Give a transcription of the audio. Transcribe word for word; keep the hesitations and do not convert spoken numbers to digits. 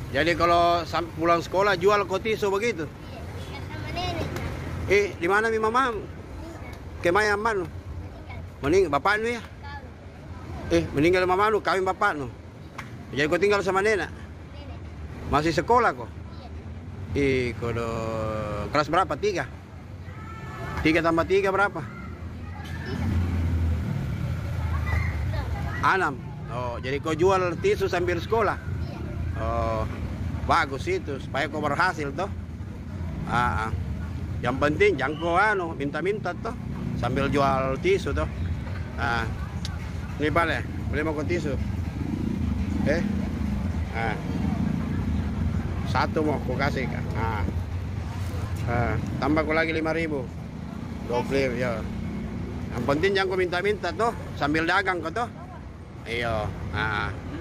Jadi kalau pulang sekolah jual kok tisu begitu? Iya, sama nenek. Eh, di mana mi mama? Kemana man? Meninggal bapak nu ya? Eh, meninggal mama nu, kawin bapak nu. Jadi kau tinggal sama nenek? Nenek. Masih sekolah kok? Iya. Eh, kau kelas berapa? Tiga? Tiga tambah tiga berapa? Enam. Oh, jadi kau jual tisu sambil sekolah? Iya. Oh, bagus itu supaya kau berhasil toh. Ah, ah. Yang penting jangan kau anu minta-minta toh sambil jual tisu toh. Ah, ini boleh, boleh mau kau tisu? Eh, ah, satu mau kau kasih kan? Ah, ah. Tambah kau lagi lima ribu. Dua puluh ya. Yang penting jangan kau minta-minta toh sambil dagang kau toh. Iya. Ah.